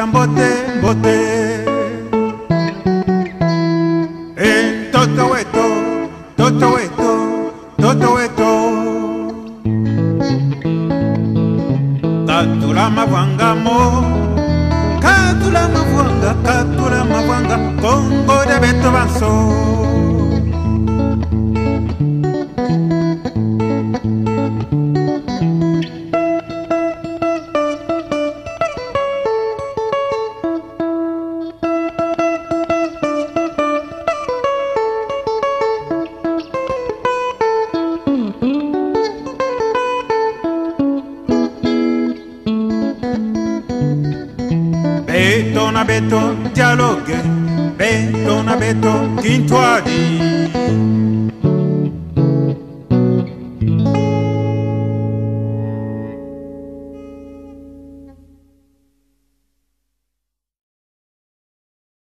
mbote mbote. Toto weto, toto weto, toto weto. Katula mavwangamo, katula mavwanga, Kongo de beto banso. Beto na beto, dialogue, beto na beto, quintoadi.